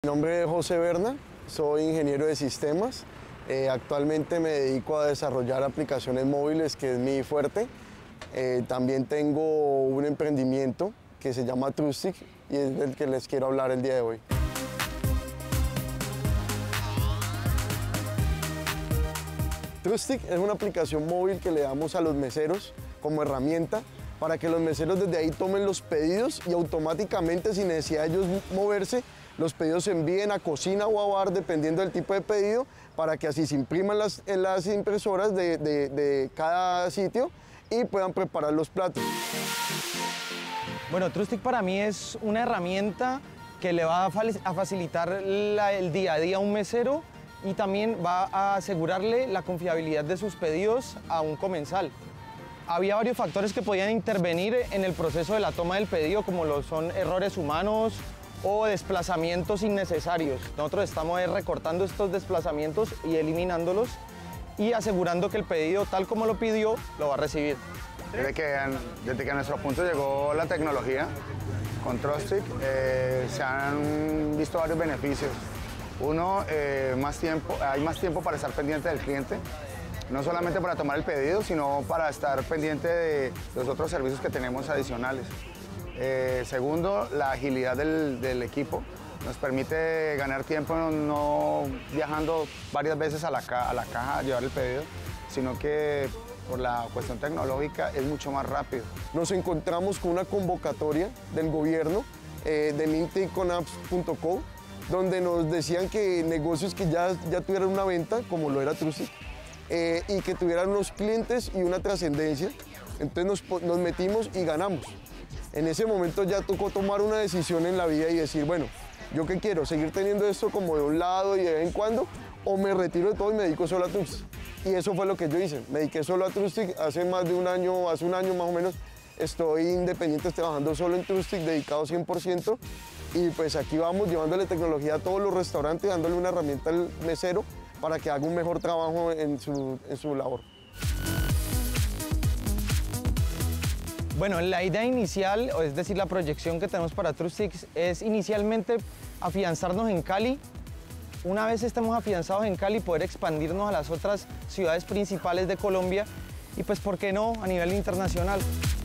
Mi nombre es José Berna, soy ingeniero de sistemas. Actualmente me dedico a desarrollar aplicaciones móviles, que es mi fuerte. También tengo un emprendimiento que se llama Trustic y es del que les quiero hablar el día de hoy. Trustic es una aplicación móvil que le damos a los meseros como herramienta para que los meseros desde ahí tomen los pedidos y automáticamente, sin necesidad de ellos moverse, los pedidos se envíen a cocina o a bar, dependiendo del tipo de pedido, para que así se impriman en las impresoras de cada sitio y puedan preparar los platos. Bueno, Trustic para mí es una herramienta que le va a facilitar el día a día a un mesero y también va a asegurarle la confiabilidad de sus pedidos a un comensal. Había varios factores que podían intervenir en el proceso de la toma del pedido, como lo son errores humanos o desplazamientos innecesarios. Nosotros estamos recortando estos desplazamientos y eliminándolos y asegurando que el pedido, tal como lo pidió, lo va a recibir. Desde que a nuestro punto llegó la tecnología, con Trustic se han visto varios beneficios. Uno, hay más tiempo para estar pendiente del cliente, no solamente para tomar el pedido, sino para estar pendiente de los otros servicios que tenemos adicionales. Segundo, la agilidad del equipo nos permite ganar tiempo no viajando varias veces a la caja a llevar el pedido, sino que por la cuestión tecnológica es mucho más rápido. Nos encontramos con una convocatoria del gobierno de minticonapps.co, donde nos decían que negocios que ya tuvieran una venta, como lo era Trustic, y que tuvieran unos clientes y una trascendencia. Entonces nos metimos y ganamos. En ese momento ya tocó tomar una decisión en la vida y decir, bueno, ¿yo qué quiero? ¿Seguir teniendo esto como de un lado y de vez en cuando? ¿O me retiro de todo y me dedico solo a Trustic? Y eso fue lo que yo hice. Me dediqué solo a Trustic hace más de un año, hace un año más o menos. Estoy independiente, trabajando solo en Trustic, dedicado 100%. Y pues aquí vamos llevándole tecnología a todos los restaurantes, dándole una herramienta al mesero para que haga un mejor trabajo en su labor. Bueno, la idea inicial, es decir, la proyección que tenemos para Trustic es inicialmente afianzarnos en Cali. Una vez estemos afianzados en Cali, poder expandirnos a las otras ciudades principales de Colombia y pues, ¿por qué no?, a nivel internacional.